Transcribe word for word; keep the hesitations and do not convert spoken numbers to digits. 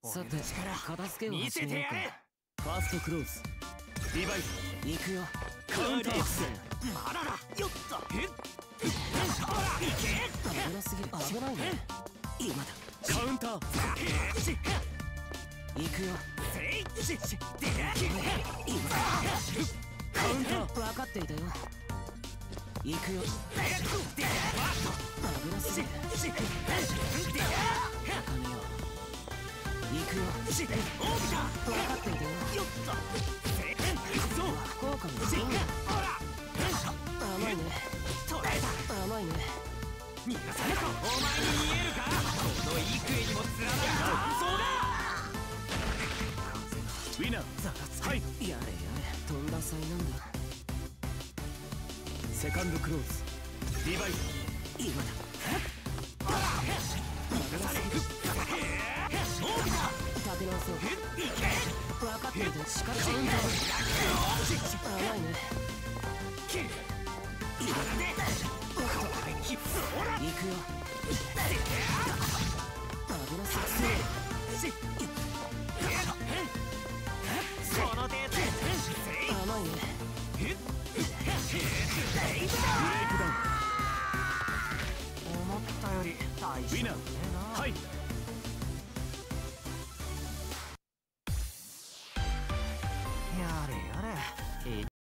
さて、片付けを始めようか。ファーストクローズリバイブ行くよ。カウンターまだだよっとえっほらいけ危なすぎる。危ないね。今だカウンター行くよ。せいししで今だカウンター分かっていたよ。行くよ。危なすぎる。高めよ。行くよ。分かっていたよ。そう福岡のシンガー。甘いね。甘いね。逃がされた。お前に見えるか。この幾重にも連なる断層だ。ウィナーはい。やれやれとんだ災難だ。セカンドクローズリバイブ今だ。立て直そう。分かっている。しかしカウンター甘いね。今だね。行くよ。危なさすぎる。その程度甘いね。ブレイクダウン。思ったより大事。ウィナー